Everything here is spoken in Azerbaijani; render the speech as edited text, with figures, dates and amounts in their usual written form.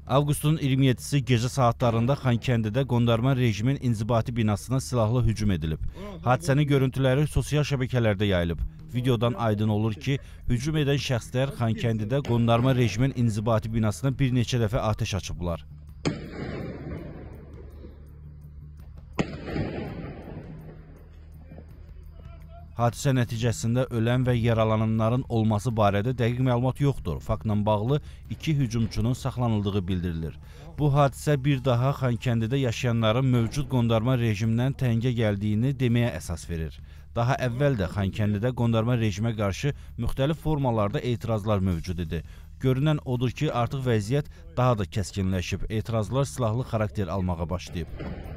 Avqustun 27-si gecə saatlarında Xankəndidə qondarma rejimin inzibati binasına silahlı hücum edilib. Hadisənin görüntüləri sosial şəbəkələrdə yayılıb. Videodan aydın olur ki, hücum edən şəxslər Xankəndidə qondarma rejimin inzibati binasına bir neçə dəfə atəş açıblar. Hadisə nəticəsində ölən və yaralananların olması barədə dəqiq məlumat yoxdur. Faktla bağlı 2 hücumçunun saxlanıldığı bildirilir. Bu hadisə bir daha Xankəndidə yaşayanların mövcud qondarma rejimdən təngə gəldiyini deməyə əsas verir. Daha əvvəl də Xankəndidə qondarma rejimə qarşı müxtəlif formalarda etirazlar mövcud idi. Görünən odur ki, artıq vəziyyət daha da kəskinləşib, etirazlar silahlı xarakter almağa başlayıb.